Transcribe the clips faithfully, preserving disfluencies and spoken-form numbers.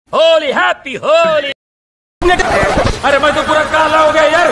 Holi happy Holi. अरे मैं तो पूरा काला हो गया यार।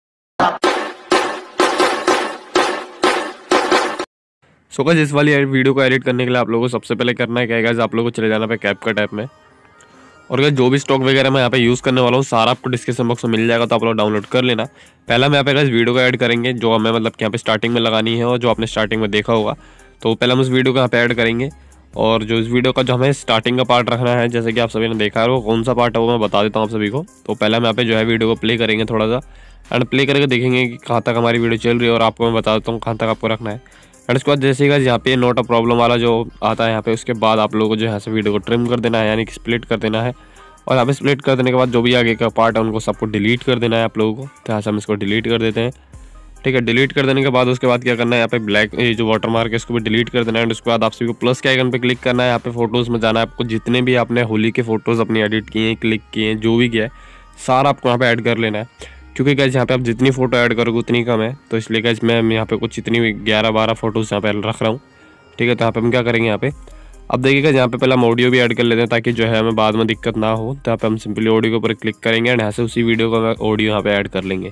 सो गाइस इस वाली वीडियो को एडिट करने के लिए आप लोगों को सबसे पहले करना है क्या है गाइस, आप लोगों को चले जाना पे कैपकट ऐप में। और गाइस जो भी स्टॉक वगैरह मैं यहाँ पे यूज़ करने वाला हूँ सारा आपको डिस्क्रिप्शन बॉक्स में मिल जाएगा, तो आप लोग डाउनलोड कर लेना। पहला मैं यहाँ पे गाइस वीडियो को ऐड करेंगे जो हमें मतलब कि यहाँ पे स्टार्टिंग में लगानी है और जो आपने स्टार्टिंग में देखा होगा, तो पहले हम उस वीडियो को यहाँ पे ऐड करेंगे। और जो इस वीडियो का जो हमें स्टार्टिंग का पार्ट रखना है, जैसे कि आप सभी ने देखा है वो कौन सा पार्ट है वो मैं बता देता हूँ आप सभी को। तो पहले हम यहाँ पे जो है वीडियो को प्ले करेंगे थोड़ा सा, एंड प्ले करके देखेंगे कि कहाँ तक हमारी वीडियो चल रही है, और आपको मैं बता देता हूँ कहाँ तक आपको रखना है। एंड उसके बाद जैसे कि यहाँ पे नोट अ प्रॉब्लम वाला जो आता है यहाँ पे, उसके बाद आप लोगों को जो यहाँ से वीडियो को ट्रिम कर देना है, यानी कि स्प्लिट कर देना है। और यहाँ पे स्प्लिट कर देने के बाद जो भी आगे का पार्ट है उनको सबको डिलीट कर देना है आप लोगों को। तो यहाँ से हम इसको डिलीट कर देते हैं, ठीक है। डिलीट कर देने के बाद उसके बाद क्या करना है, यहाँ पे ब्लैक ये जो वाटर मार्क है इसको भी डिलीट कर देना है। एंड उसके बाद आप सभी को प्लस के आइकन पे क्लिक करना है, यहाँ पे फोटोज़ में जाना है आपको। जितने भी आपने होली के फोटोज़ अपनी एडिट किए हैं, क्लिक किए हैं, जो भी किया है सारा आपको यहाँ पे ऐड कर लेना है। क्योंकि गाइस यहाँ पे आप जितनी फोटो ऐड करोगे उतनी कम है, तो इसलिए गाइस मैं यहाँ पे कुछ इतनी ग्यारह बारह फोटोज़ यहाँ पे रख रहा हूँ, ठीक है। तो यहाँ पे हम क्या करेंगे, यहाँ पे अब देखिएगा यहाँ पे पहले हम ऑडियो भी ऐड कर लेते हैं ताकि जो है हमें बाद में दिक्कत ना हो। तो यहाँ पे हम सिंपली ऑडियो के ऊपर क्लिक करेंगे एंड यहाँ से उसी वीडियो को ऑडियो यहाँ पे ऐड कर लेंगे,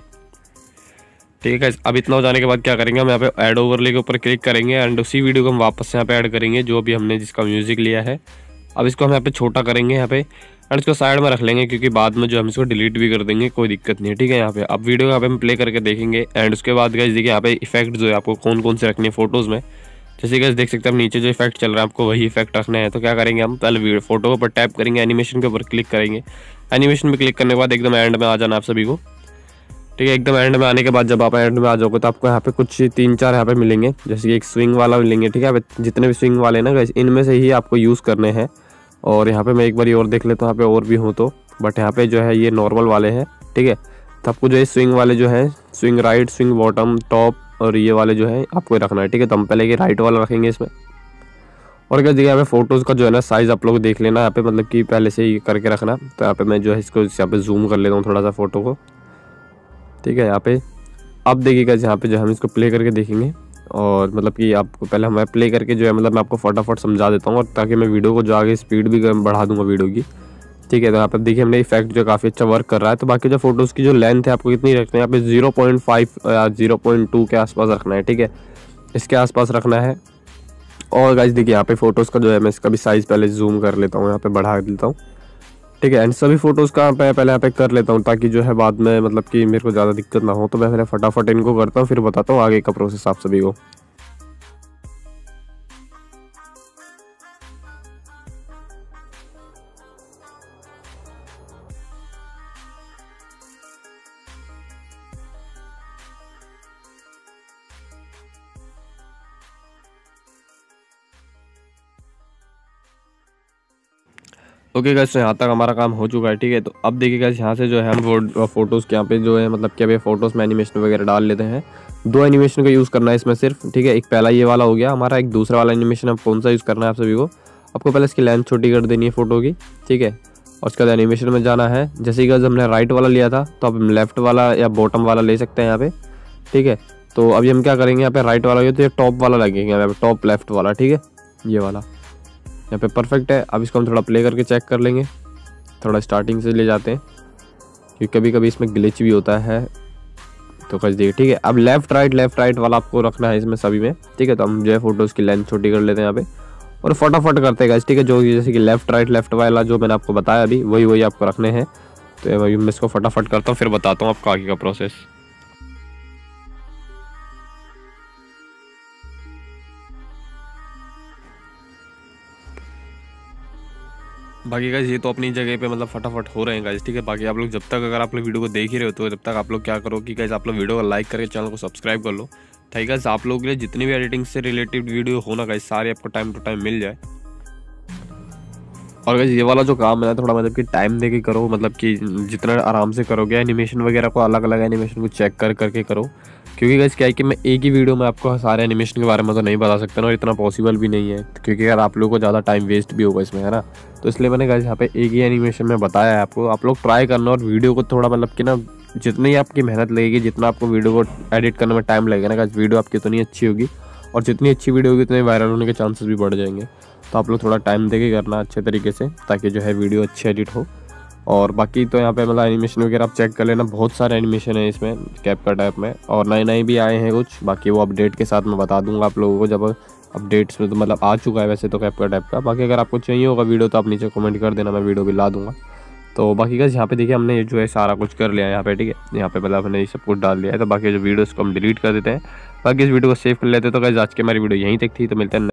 ठीक है। अब इतना हो जाने के बाद क्या करेंगे, हम यहाँ पे ऐड ओवरले के ऊपर क्लिक करेंगे एंड उसी वीडियो को हम वापस से यहाँ पे ऐड करेंगे जो भी हमने जिसका म्यूजिक लिया है। अब इसको हम यहाँ पे छोटा करेंगे यहाँ पे एंड इसको साइड में रख लेंगे, क्योंकि बाद में जो हम इसको डिलीट भी कर देंगे, कोई दिक्कत नहीं है, ठीक है। यहाँ पे अब वीडियो यहाँ पे हम प्ले करके देखेंगे एंड उसके बाद गाइस देखिए यहाँ पे इफेक्ट जो है आपको कौन कौन से रखने हैं फोटोज़ में। जैसे गाइस देख सकते हैं नीचे जो इफेक्ट चल रहा है आपको वही इफेक्ट रखना है। तो क्या करेंगे, हम पहले फोटो के ऊपर टैप करेंगे, एनिमेशन के ऊपर क्लिक करेंगे। एनिमेशन में क्लिक करने के बाद एकदम एंड में आ जाना आप सभी को, ठीक है। एकदम एंड में आने के बाद जब आप एंड में आ जाओगे तो आपको यहाँ पे कुछ तीन चार यहाँ पे मिलेंगे, जैसे कि एक स्विंग वाला मिलेंगे, ठीक है। जितने भी स्विंग वाले ना गाइस इनमें से ही आपको यूज़ करने हैं। और यहाँ पे मैं एक बार और देख लेता हूँ यहाँ पे और भी हो तो, बट यहाँ पे जो है ये नॉर्मल वाले हैं, ठीक है। तो आपको जो है स्विंग वाले जो है swing right, swing bottom, top और ये वाले जो है आपको रखना है, ठीक है। तो हम पहले ये राइट वाला रखेंगे इसमें। और क्या देखिए यहाँ पे फोटोज़ का जो है ना साइज़ आप लोग देख लेना यहाँ पे, मतलब कि पहले से ही करके रखना। तो यहाँ पे मैं जो है इसको यहाँ पे जूम कर लेता हूँ थोड़ा सा फोटो को, ठीक है। यहाँ पे अब देखिएगा यहाँ पे जो हम इसको प्ले करके देखेंगे, और मतलब कि आपको पहले मैं प्ले करके जो है मतलब मैं आपको फटाफट समझा देता हूँ, और ताकि मैं वीडियो को जो आगे स्पीड भी बढ़ा दूंगा वीडियो की, ठीक है। तो यहाँ पे देखिए हमने इफेक्ट जो काफ़ी अच्छा वर्क कर रहा है। तो बाकी जो फोटोज़ की जो लेंथ है आपको कितनी रखना है, यहाँ पे जीरो पॉइंट फाइव या जीरो पॉइंट टू के आसपास रखना है, ठीक है। इसके आसपास रखना है। और गाइस देखिए यहाँ पे फोटोज़ का जो है मैं इसका भी साइज़ पहले जूम कर लेता हूँ, यहाँ पे बढ़ा देता हूँ, ठीक है। एंड सभी फोटोज़ का मैं पहले यहाँ पे कर लेता हूँ ताकि जो है बाद में मतलब कि मेरे को ज़्यादा दिक्कत ना हो। तो मैं पहले फटाफट इनको करता हूँ, फिर बताता हूँ आगे का प्रोसेस आप सभी को। ओके गाइस तो यहाँ तक हमारा काम हो चुका है, ठीक है। तो अब देखिए गाइस यहाँ से जो है हम वो फोटोज़ के यहाँ पे जो है मतलब कि अभी फ़ोटोज़ में एनिमेशन वगैरह डाल लेते हैं। दो एनिमेशन का यूज़ करना है इसमें सिर्फ, ठीक है। एक पहला ये वाला हो गया हमारा, एक दूसरा वाला एनिमेशन अब कौन सा यूज़ करना है आप सभी को। आपको पहले इसकी लेंथ छोटी कर देनी है फ़ोटो की, ठीक है। और उसके बाद एनिमेशन में जाना है। जैसे कि गाइस हमने राइट वाला लिया था तो अब हम लेफ्ट वाला या बॉटम वाला ले सकते हैं यहाँ पे, ठीक है। तो अभी हम क्या करेंगे, यहाँ पे राइट वाला हो तो ये टॉप वाला लगेगा यहाँ पे, टॉप लेफ्ट वाला, ठीक है। ये वाला यहाँ पे परफेक्ट है। अब इसको हम थोड़ा प्ले करके चेक कर लेंगे, थोड़ा स्टार्टिंग से ले जाते हैं क्योंकि कभी कभी इसमें ग्लिच भी होता है। तो कैसे देखिए, ठीक है। अब लेफ्ट राइट लेफ्ट राइट वाला आपको रखना है इसमें सभी में, ठीक है। तो हम जो है फोटोज़ की लेंथ छोटी कर लेते हैं यहाँ पे और फटाफट करते हैं, ठीक है। जो जैसे कि लेफ्ट राइट लेफ्ट वाला जो मैंने आपको बताया अभी वही वही आपको रखने हैं। तो मैं इसको फटाफट करता हूँ, फिर बताता हूँ आपको आगे का प्रोसेस। बाकी गाइस ये तो अपनी जगह पे मतलब फटाफट हो रहे हैं गाइस, ठीक है। बाकी आप लोग जब तक अगर आप लोग वीडियो को देख ही रहे हो तो जब तक आप लोग क्या करो कि गाइस आप लोग वीडियो को लाइक करके चैनल को सब्सक्राइब कर लो, ठीक है गाइस। आप लोगों के लिए जितनी भी एडिटिंग से रिलेटेड वीडियो हो ना गाइस सारे आपको टाइम टू टाइम मिल जाए। और गाइस ये वाला जो काम है ना थोड़ा मतलब कि टाइम दे के करो, मतलब कि जितना आराम से करोगे एनिमेशन वगैरह को अलग अलग एनिमेशन को चेक कर करके करो। क्योंकि गाइस क्या है कि मैं एक ही वीडियो में आपको सारे एनिमेशन के बारे में तो नहीं बता सकता ना, और इतना पॉसिबल भी नहीं है क्योंकि यार आप लोगों को ज़्यादा टाइम वेस्ट भी होगा इसमें, है ना। तो इसलिए मैंने गाइस यहाँ पे एक ही एनिमेशन में बताया है आपको। आप लोग ट्राई करना और वीडियो को थोड़ा मतलब कि ना जितनी आपकी मेहनत लगेगी, जितना आपको वीडियो को एडिट करने में टाइम लगेगा ना गाइस, वीडियो आपकी उतनी अच्छी होगी, और जितनी अच्छी वीडियो होगी उतने वायरल होने के चांसेस भी बढ़ जाएंगे। तो आप लोग थोड़ा टाइम दे के करना अच्छे तरीके से, ताकि जो है वीडियो अच्छी एडिट हो। और बाकी तो यहाँ पे मतलब एनिमेशन वगैरह आप चेक कर लेना, बहुत सारे एनिमेशन है इसमें कैपकट ऐप में, और नए नए भी आए हैं कुछ। बाकी वो अपडेट के साथ मैं बता दूंगा आप लोगों को, जब अपडेट्स में तो मतलब आ चुका है वैसे तो कैपकट ऐप का। बाकी अगर आपको चाहिए होगा वीडियो तो आप नीचे कमेंट कर देना, मैं वीडियो भी ला दूंगा। तो बाकी गाइस यहाँ पे देखिए हमने ये जो है सारा कुछ कर लिया है यहाँ पे, ठीक है। यहाँ पे मतलब हमने ये सब कुछ डाल लिया है। तो बाकी जो वीडियो इसको हम डिलीट कर देते हैं, बाकी इस वीडियो को सेव कर लेते हैं। तो गाइस आज की हमारी वीडियो यहीं तक थी, तो मिलते हैं